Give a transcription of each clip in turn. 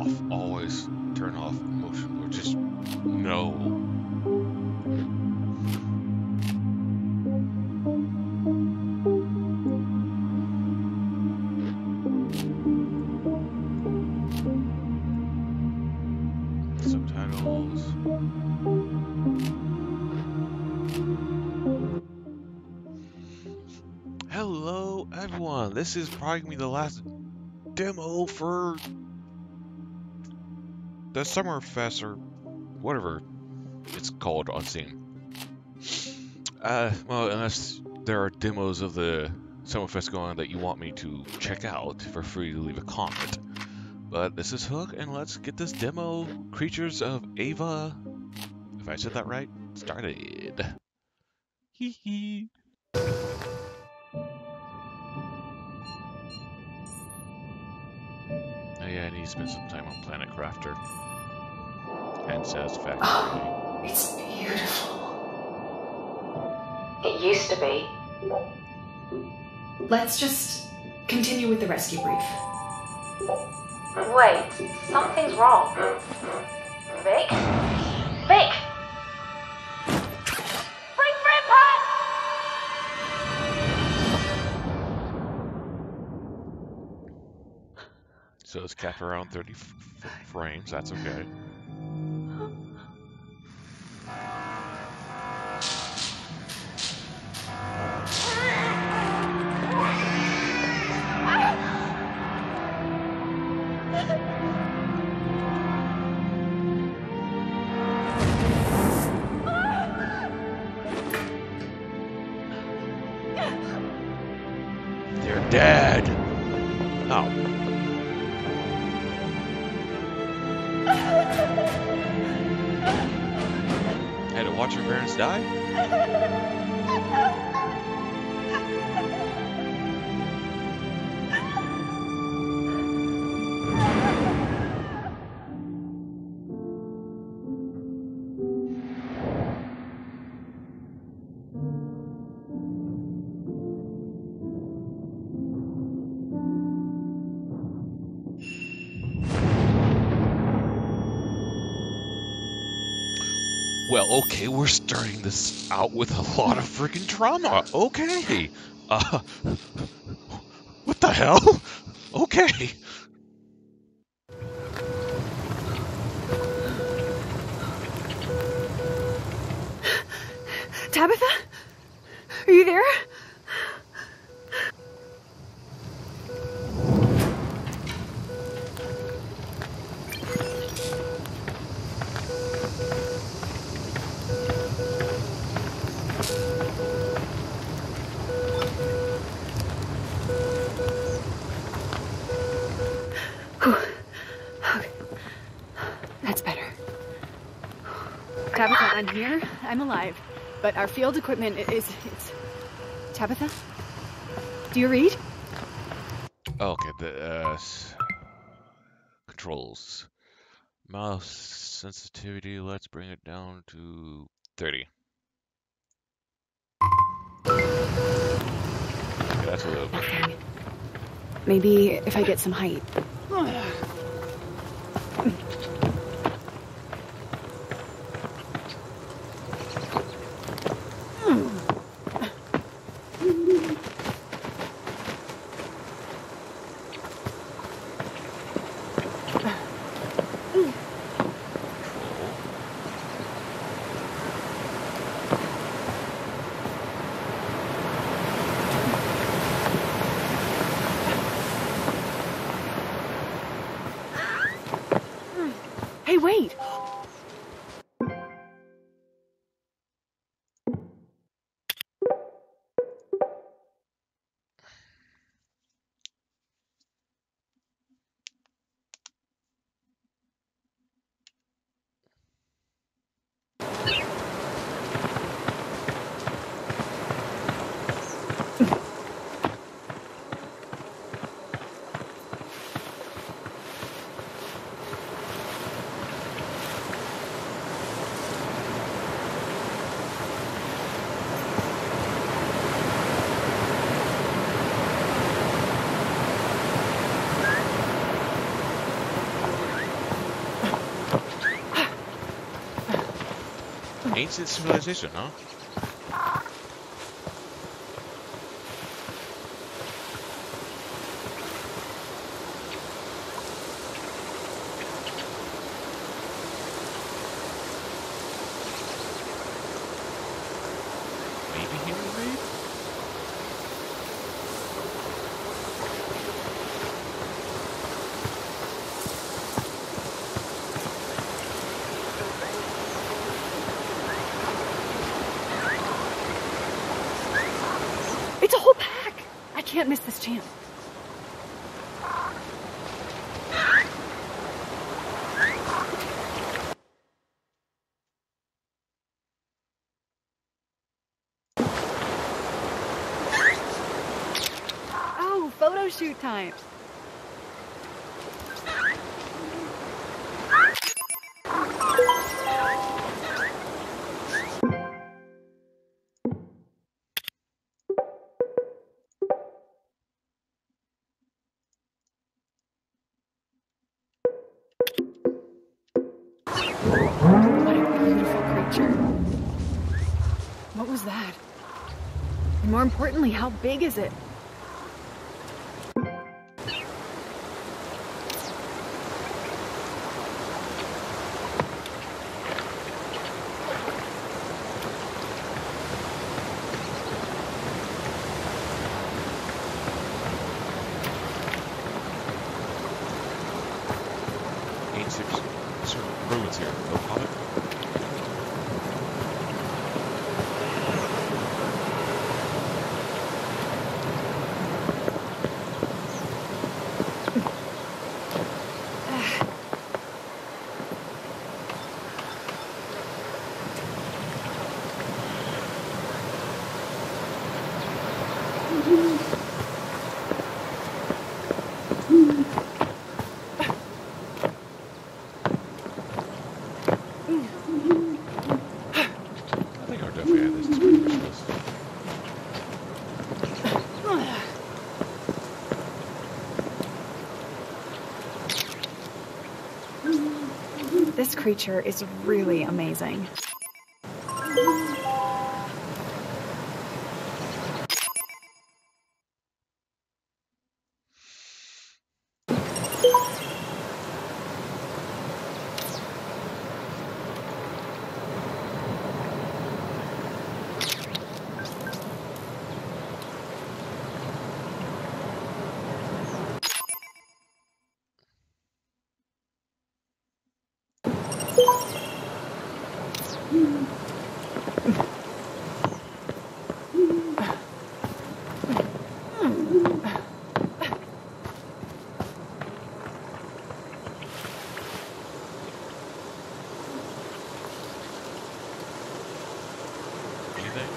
off. Always turn off motion blur. Just no. Subtitles. Hello, everyone. This is probably gonna be the last demo for the Summerfest or whatever it's called on Steam. Well, unless there are demos of the Summerfest going on that you want me to check out, feel free to leave a comment. But this is Hook, and let's get this demo, Creatures of Ava, if I said that right, started. Hee hee. Oh yeah, I need to spend some time on Planet Crafter. And Satisfactory. Oh, it's beautiful. It used to be. Let's just continue with the rescue brief. Wait, something's wrong. Vic? Vic! Bring Grandpa! So it's capped around 30 frames, that's okay. They're dead! Oh. Had to watch your parents die? Well, okay, we're starting this out with a lot of freaking trauma. Okay. What the hell? Okay. Tabitha? Are you there? That's better. Tabitha, I'm here. I'm alive. But our field equipment it's... Tabitha? Do you read? Okay, the controls. Mouse sensitivity, let's bring it down to 30. Okay, that's a little bit. Okay. Maybe if I get some height. Hey, wait! Ancient civilization, huh? Maybe human made? It's a whole pack! I can't miss this chance. Oh, photo shoot time. What a beautiful creature. What was that? And more importantly, how big is it? Ruins here. No comment? I think our definitely had this. It's pretty much this. This creature is really amazing. Anything?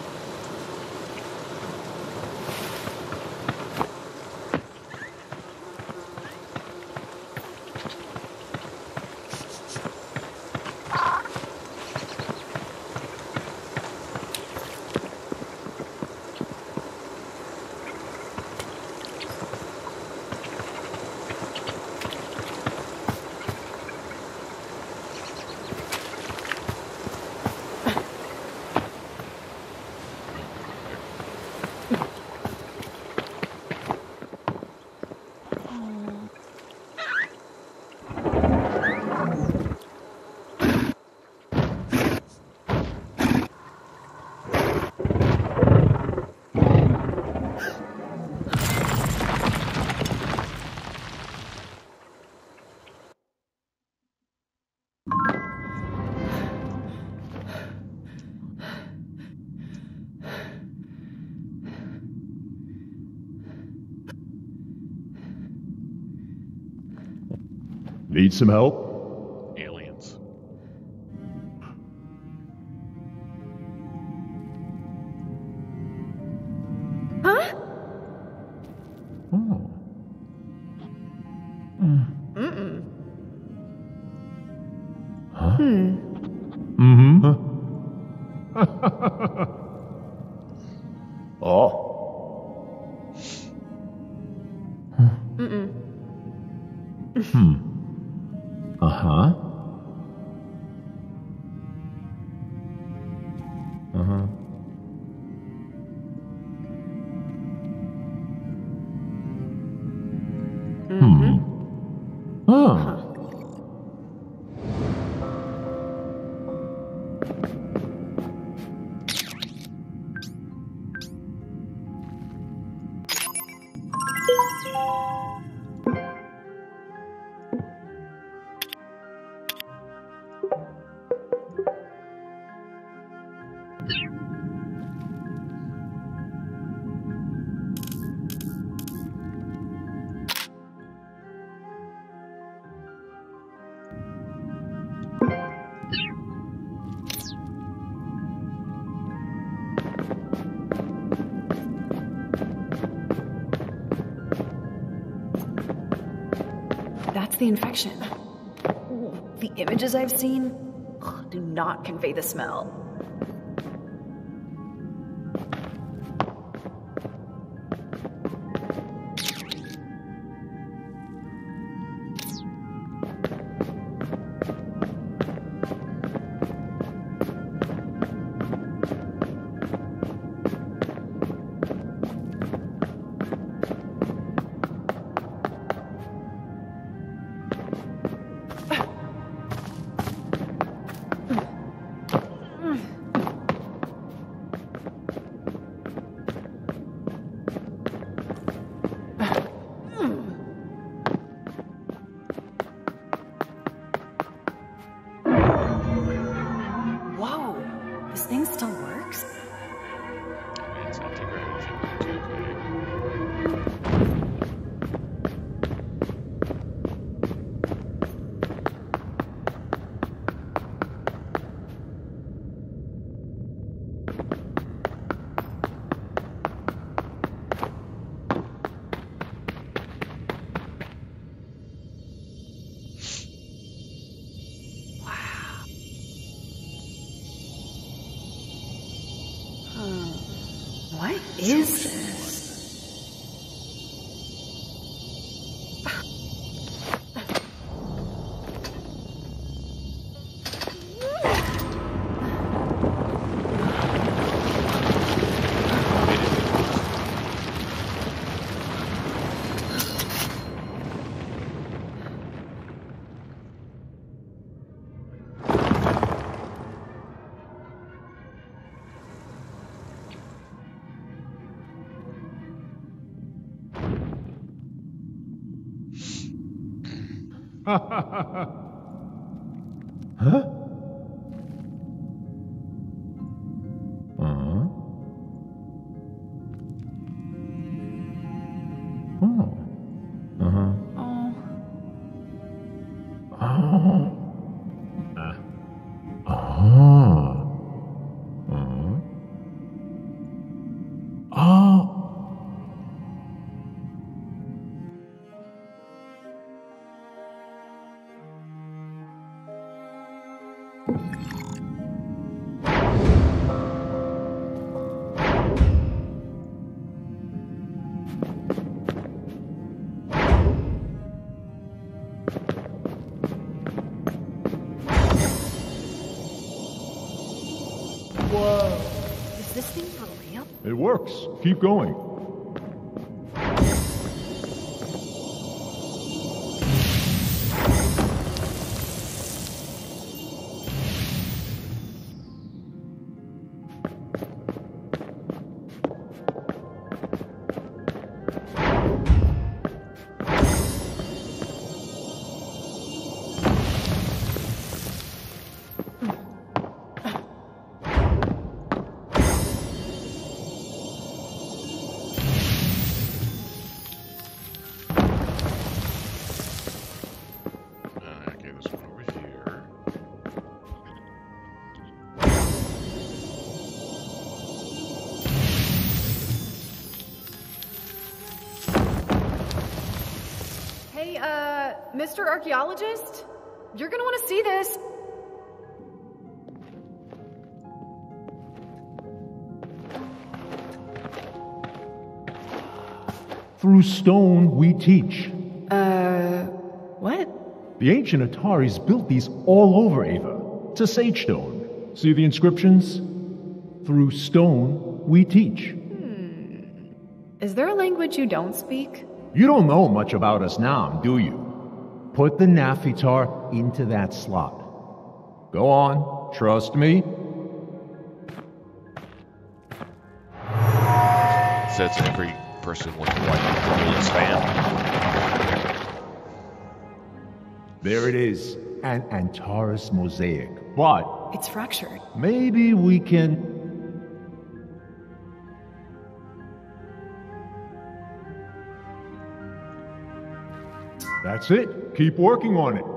Need some help? Aliens. Huh? Oh. Mm-mm. Huh? Mm-hmm. Oh. Mm-mm. Uh-huh. That's the infection. Ooh, the images I've seen do not convey the smell. This thing still works? It's anti-gravity. What is this? Huh? Oh. Uh-huh. Oh. Oh. Oh. Whoa. Is this thing for real? It works. Keep going. Okay, this one over here. Hey, Mr. Archaeologist? You're gonna want to see this. Through stone we teach. What? The ancient Ataris built these all over Ava. It's a sage stone. See the inscriptions? Through stone we teach. Is there a language you don't speak? You don't know much about us now, do you? Put the Naphitar into that slot. Go on, trust me. Sets every person with a white Phillies fan. There it is, an Antares mosaic. But It's fractured. maybe we can... That's it. Keep working on it.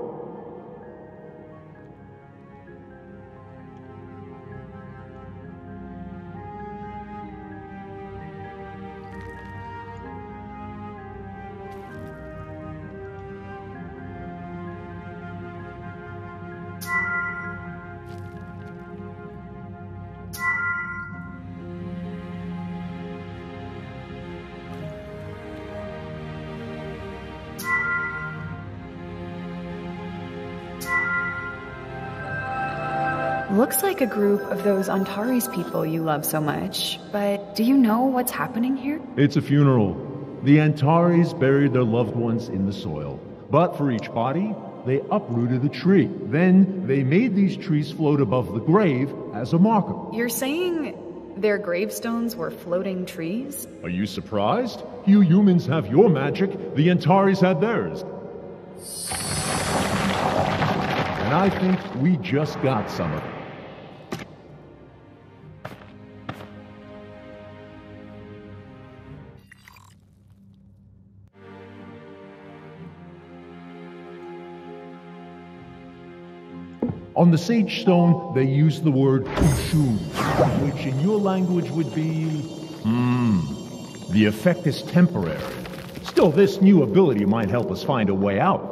Looks like a group of those Antares people you love so much, but do you know what's happening here? It's a funeral. The Antares buried their loved ones in the soil. But for each body, they uprooted a tree. Then they made these trees float above the grave as a marker. You're saying their gravestones were floating trees? Are you surprised? You humans have your magic, the Antares had theirs. And I think we just got some of it. On the sage stone, they use the word Ushun, which in your language would be... The effect is temporary. Still, this new ability might help us find a way out.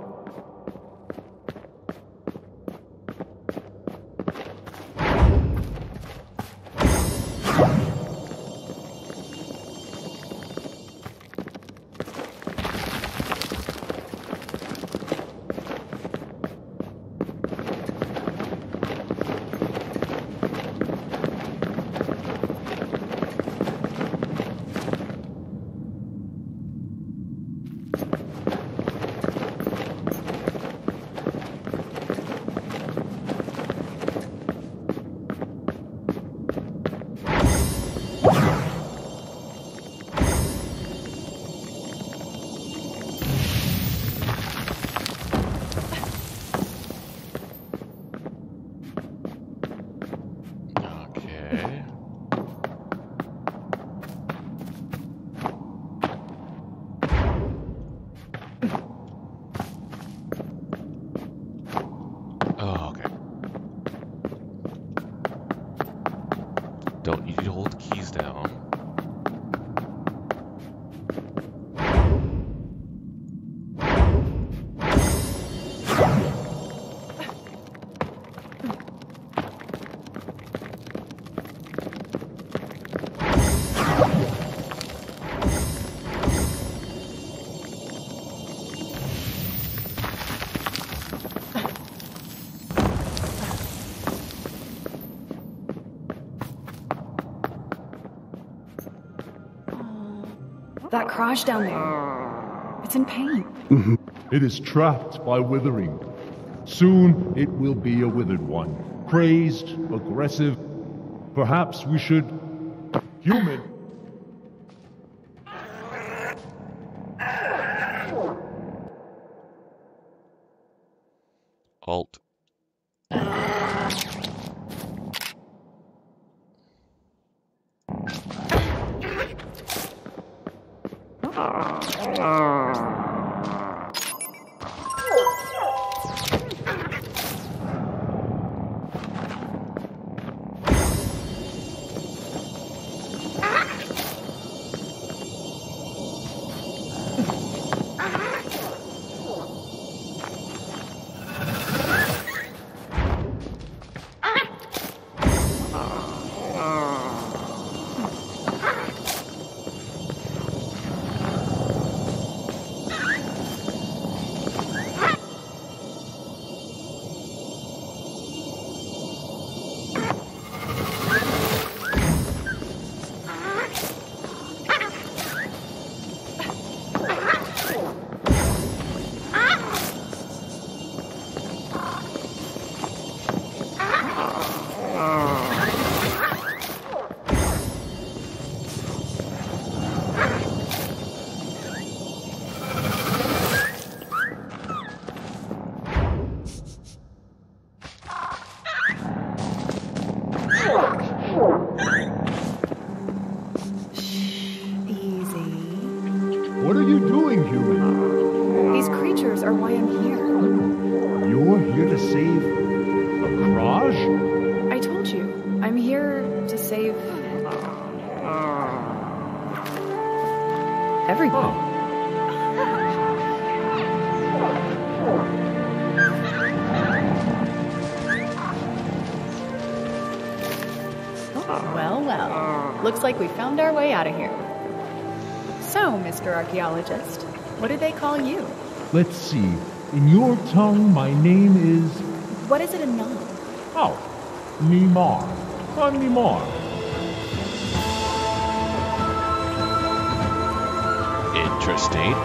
Okay. Oh, okay. Don't need to hold the keys down. That cross down there. It's in pain. It is trapped by withering. Soon it will be a withered one. Crazed, aggressive. Perhaps we should... Human! Alt. What are you doing, human? These creatures are why I'm here. You're here to save a Kraj? I told you, I'm here to save everyone. Well. Looks like we found our way out of here. So, Mr. Archaeologist, what do they call you? Let's see. In your tongue, my name is... What is it in Nom? Oh, Mimar. I'm Mimar. Interesting.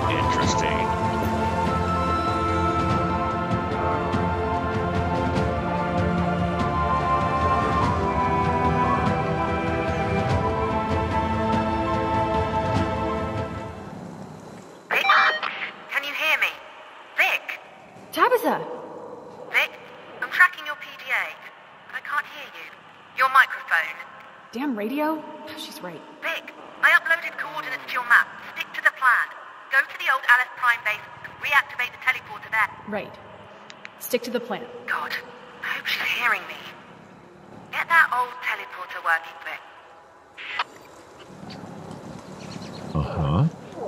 Can you hear me? Vic? Tabitha! Vic, I'm tracking your PDA, but I can't hear you. Your microphone. Damn radio? She's right. Vic, I uploaded coordinates to your map. Stick to the plan. Go to the old Alice Prime base and reactivate the teleporter there. Right. Stick to the plan. God, I hope she's hearing me. Get that old teleporter working, Vic. Uh-huh.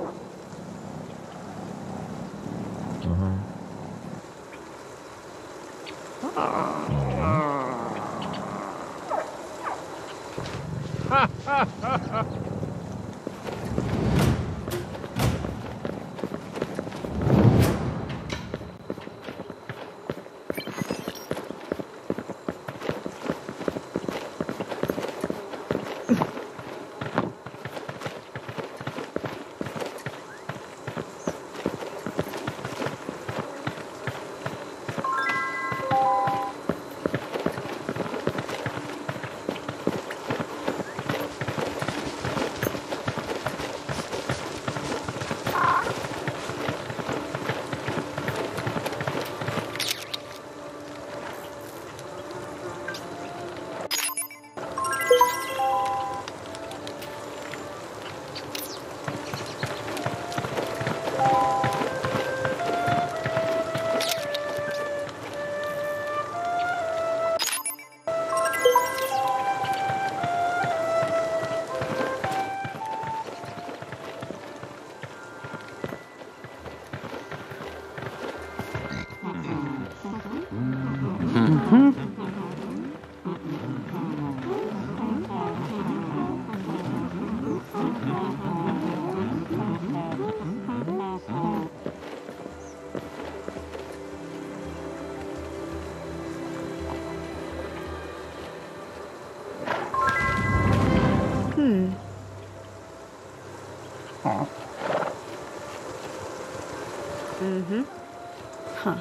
Huh.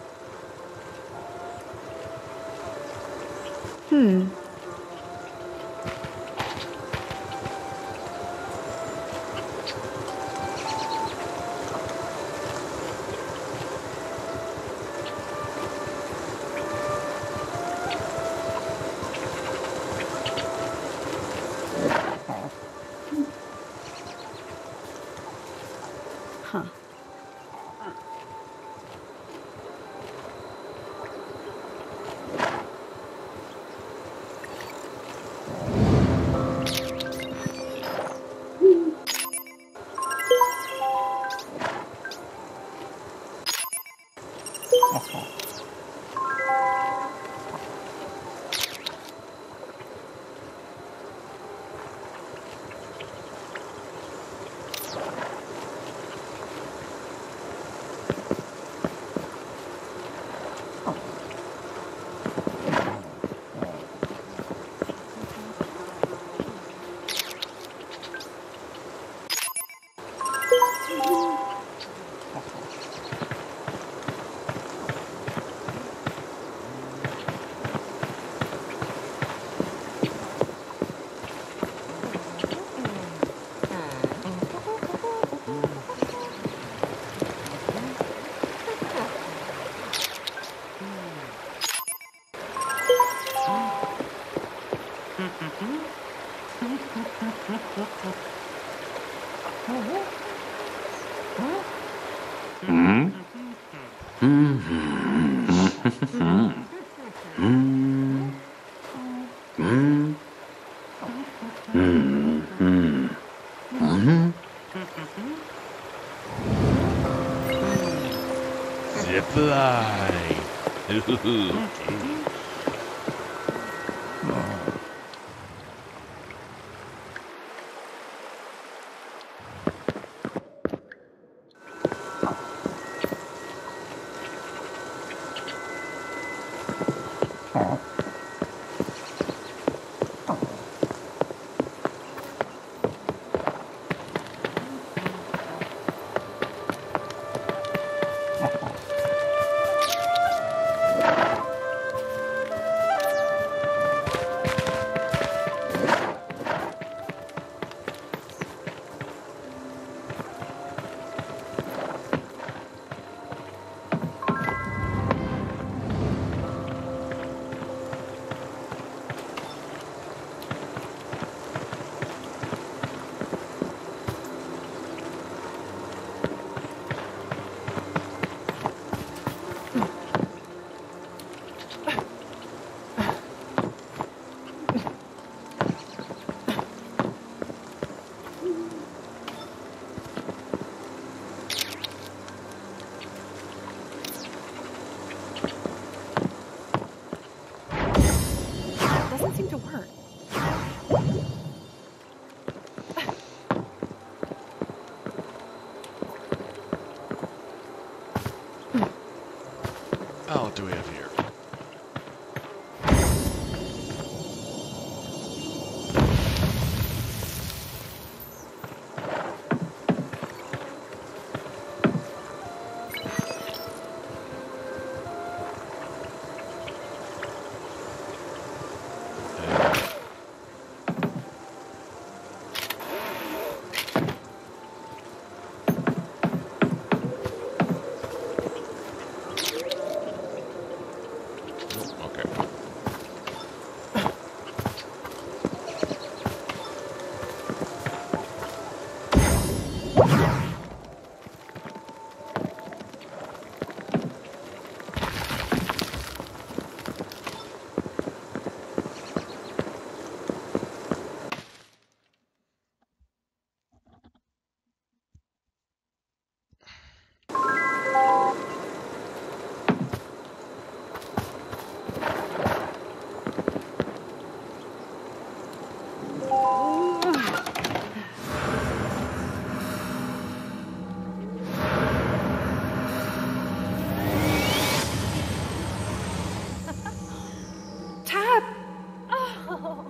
Huh. Zip line. Okay. Doesn't seem to work. Oh, what do we have here? Okay. Tab! Oh.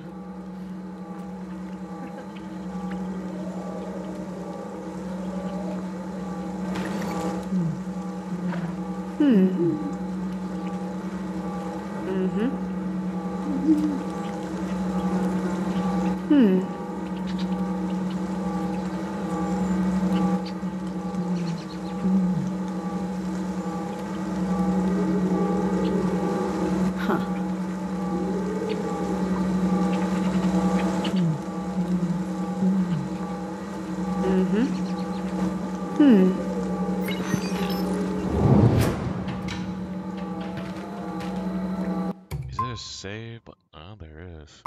Is there a save? Oh, there is.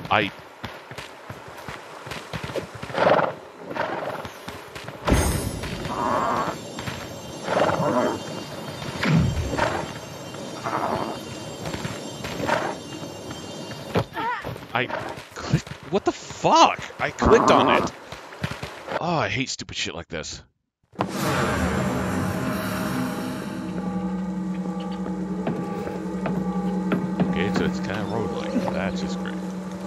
I... I clicked... What the fuck? I clicked on it. Oh, I hate stupid shit like this. Okay, so it's kind of road-like. That's just great.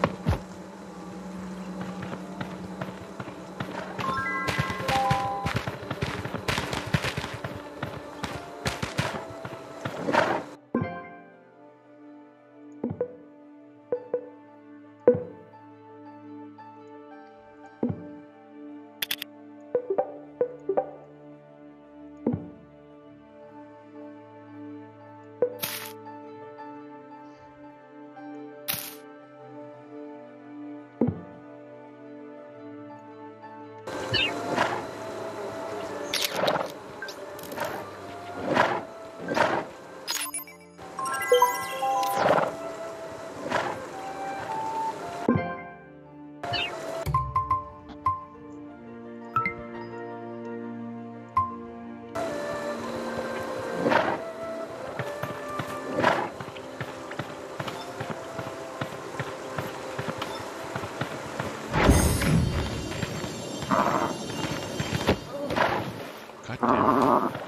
God damn it.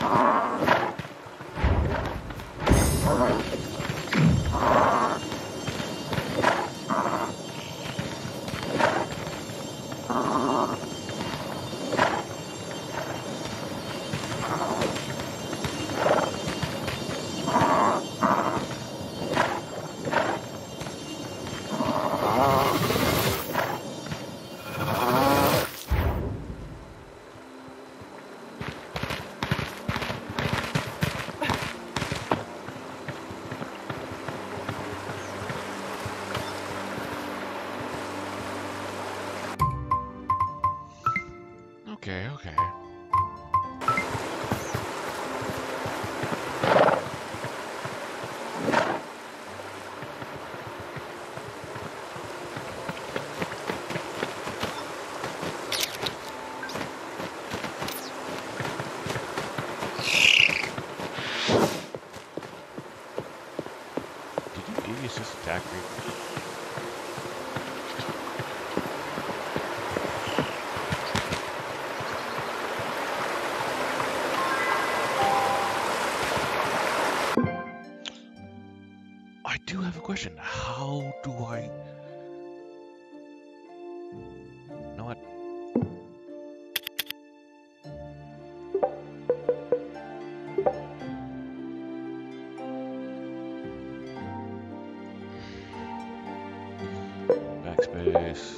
Okay, okay. Did you idiots just attack me? I do have a question. How do I... know what? Backspace.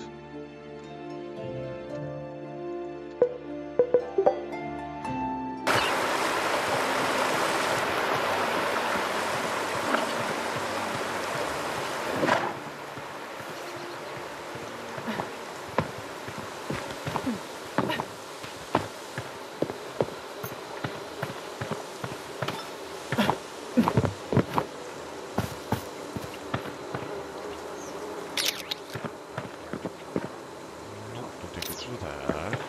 Nope, don't take it through that.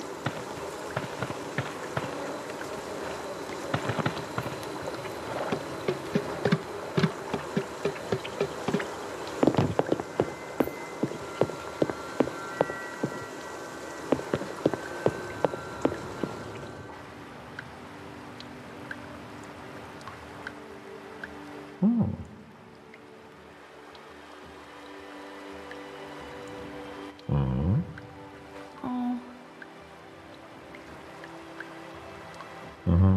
Oh. Uh-huh. Oh. Uh-huh.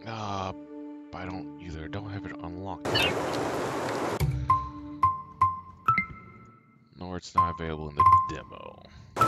I don't either. Don't have it unlocked. Nor it's not available in the demo.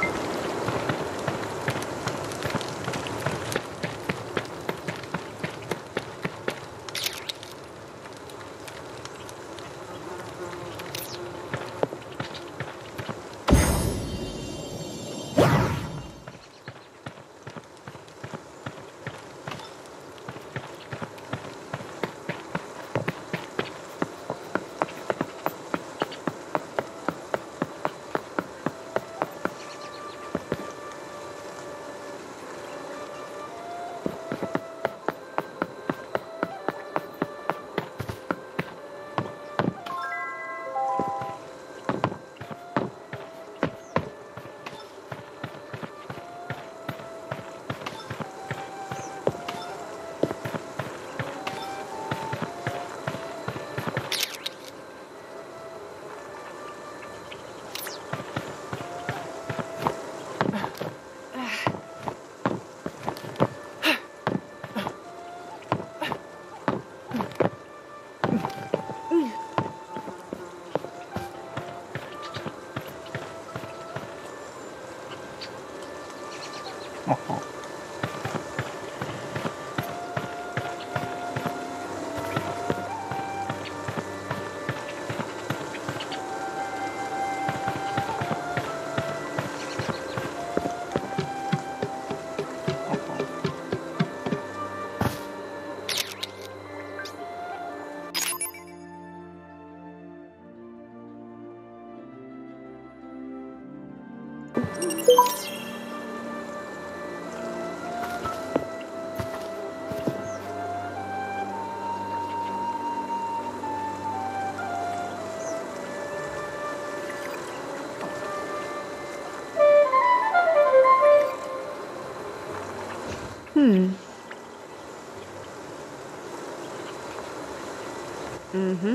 Mm-hmm.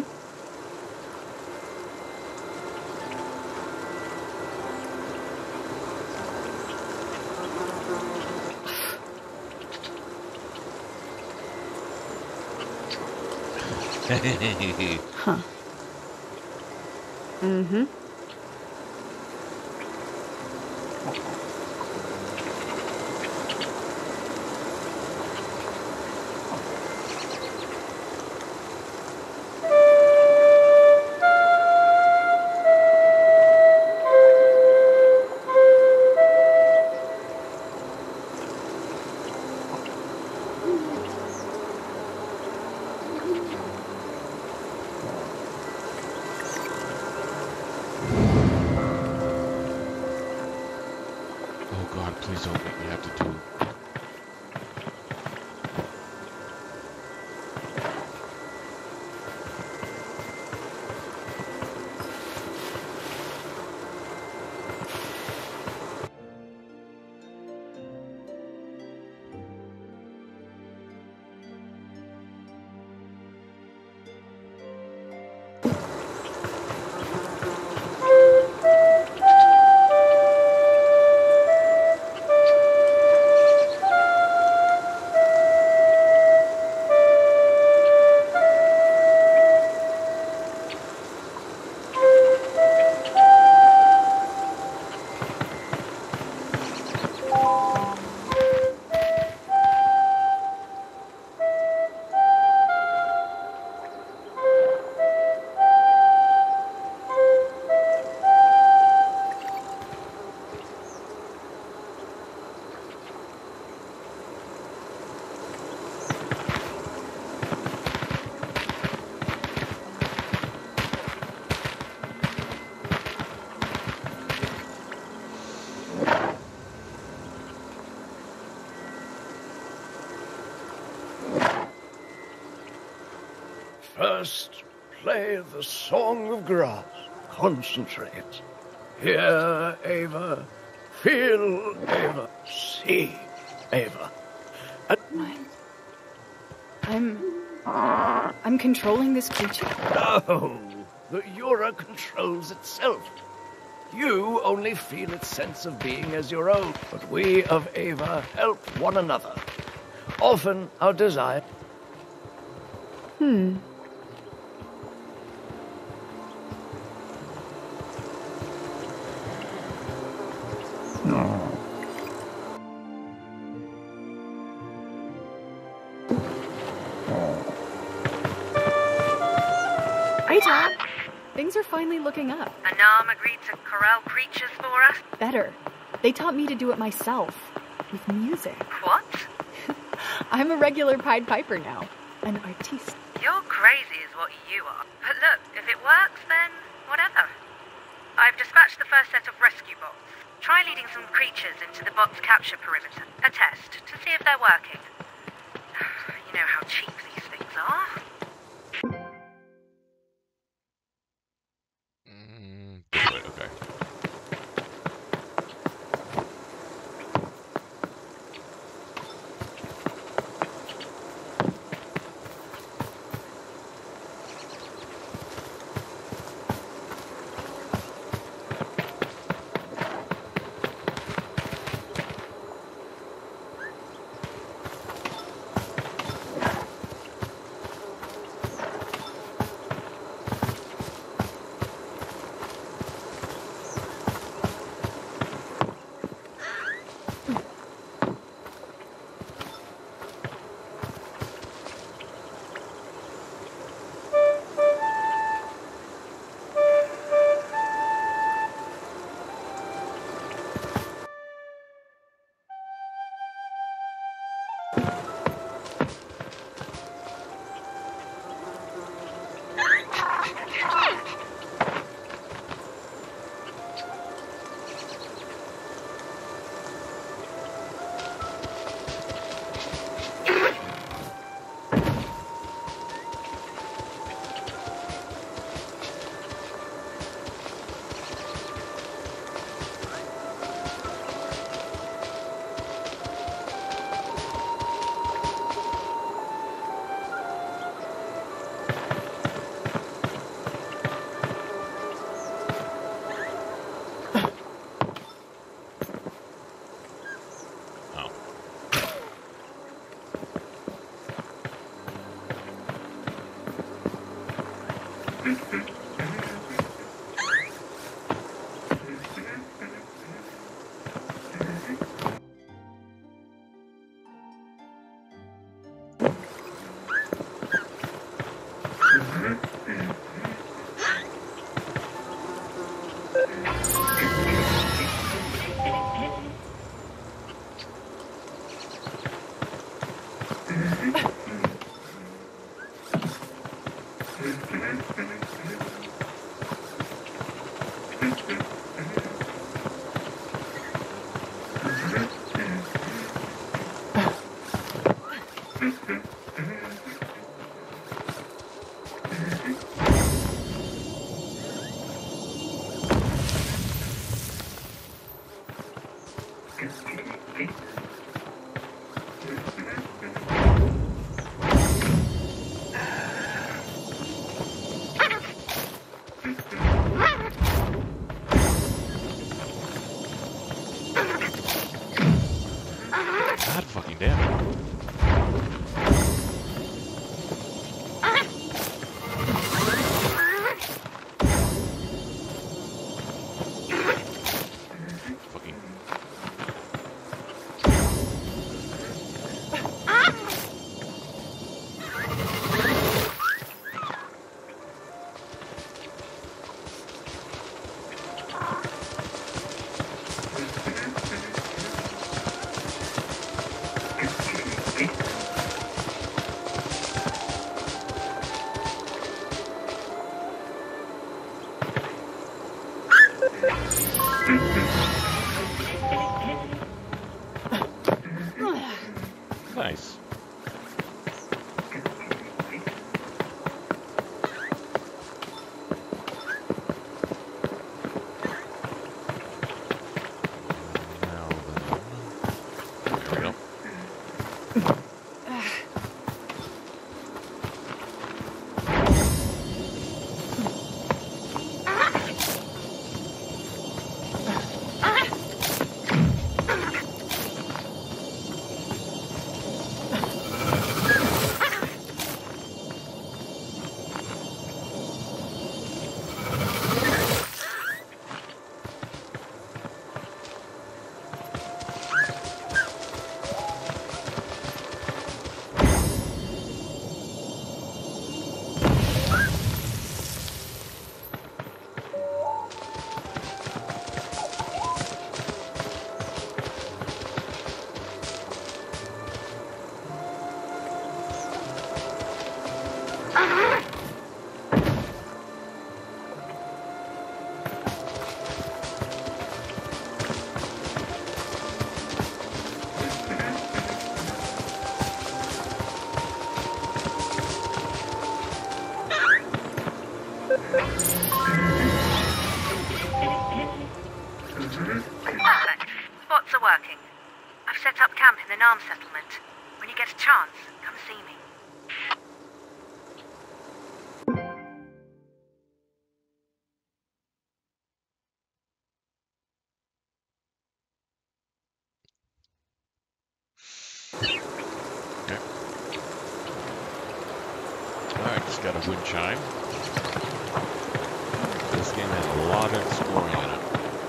Huh. Mm-hmm. Oh God, please don't make me have to do. First, play the Song of Grass. Concentrate. Hear, Ava. Feel, Ava. See, Ava. What? I'm controlling this creature? No, the Eura controls itself. You only feel its sense of being as your own, but we of Ava help one another. Often our desire... Hey, Tom. Things are finally looking up. Anam agreed to corral creatures for us? Better. They taught me to do it myself. With music. What? I'm a regular Pied Piper now. An artiste. You're crazy is what you are. But look, if it works, then whatever. I've dispatched the first set of rescue bots. Try leading some creatures into the bot's capture perimeter. A test, to see if they're working. You know how cheap these things are. Okay. God fucking damn it. Fucking. Nice. Now then, there we go. Perfect. Spots are working. I've set up camp in the Nam settlement. When you get a chance, come see me. Okay. Alright, it's got a wind chime. This game has a lot of exploring in it.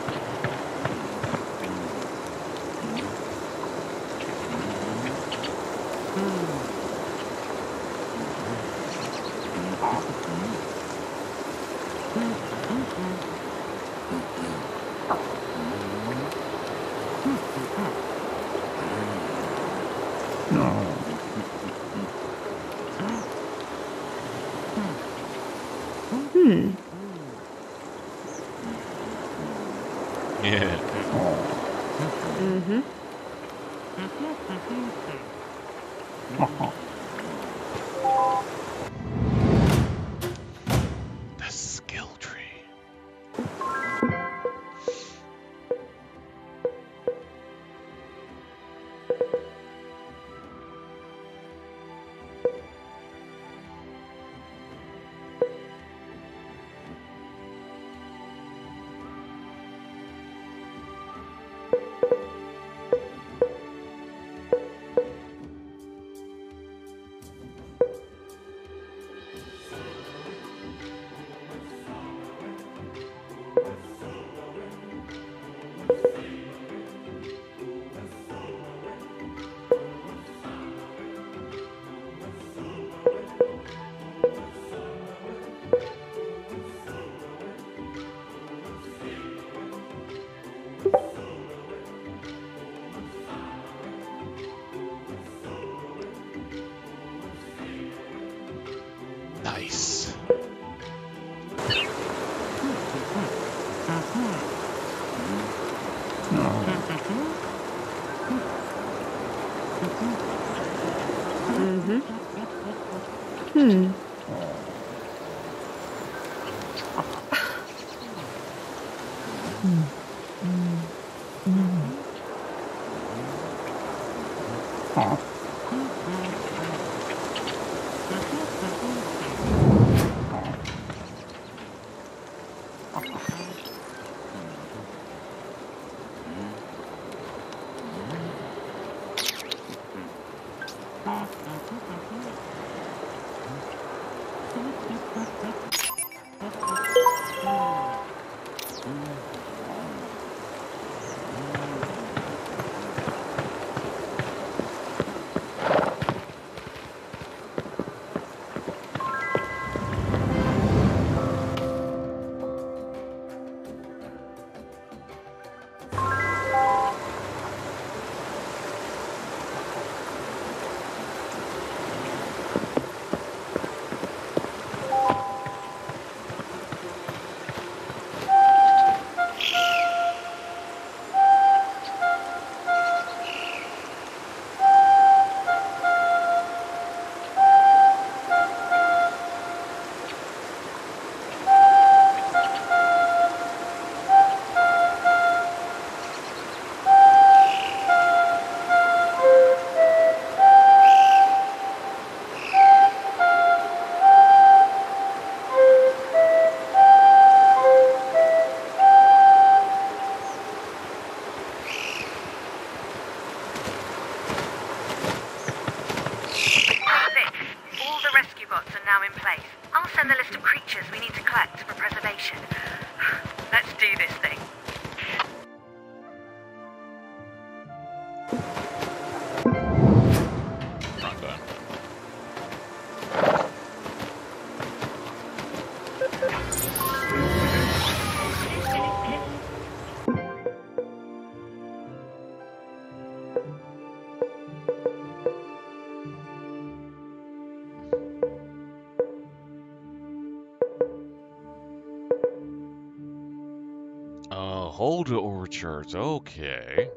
Yeah. The skill tree. Nice. now in place. I'll send the list of creatures we need to collect for preservation. Let's do this thing. Not done. Behold the orchards. Okay.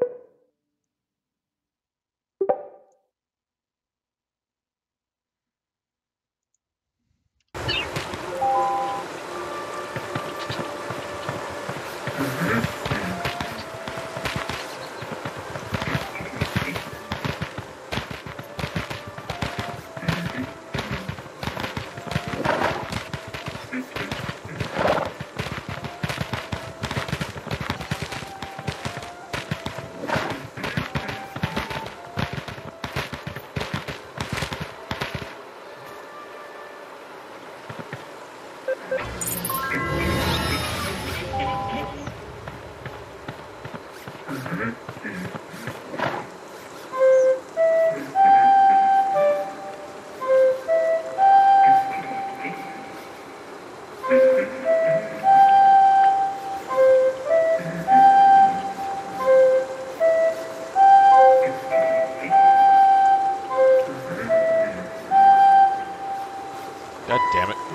God damn it.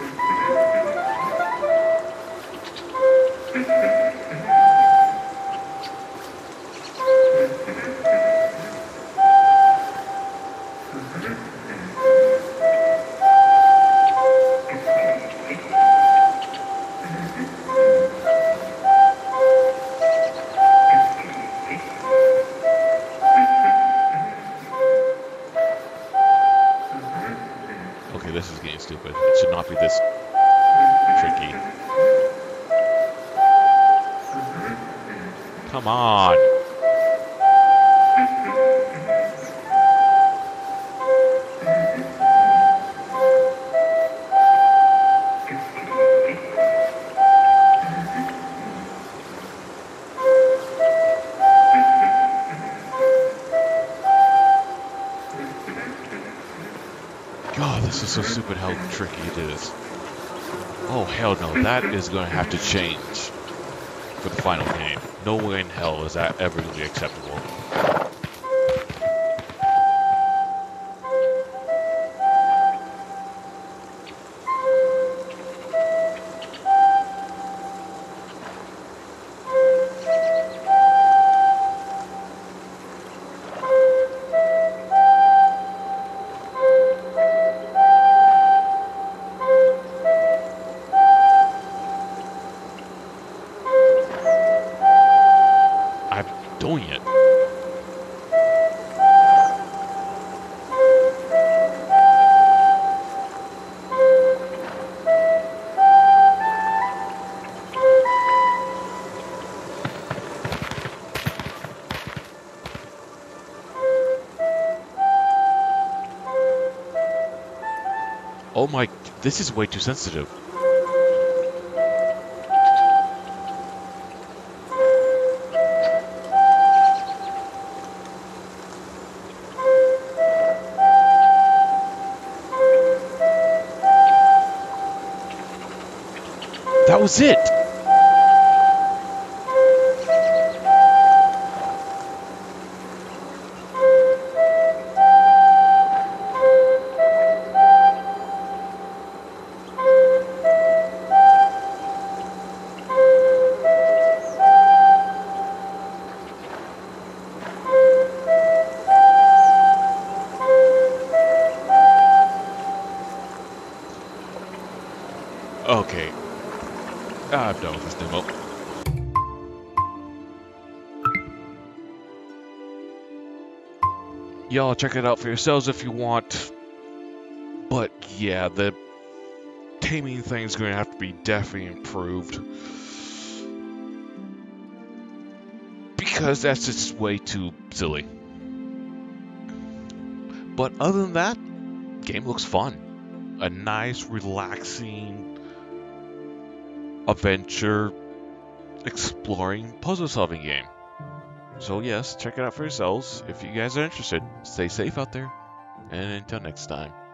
Okay, this is getting stupid. It should not be this tricky. Come on. God, this is so stupid how tricky it is. Oh, hell no. That is going to have to change for the final game. No way in hell is that ever going to be acceptable. Doing it. Oh my, this is way too sensitive. That was it! Okay. I'm done with this demo. Y'all check it out for yourselves if you want. But yeah, the taming thing's going to have to be definitely improved. Because that's just way too silly. But other than that, game looks fun. A nice, relaxing adventure exploring puzzle solving game. So yes, check it out for yourselves if you guys are interested. Stay safe out there, and until next time.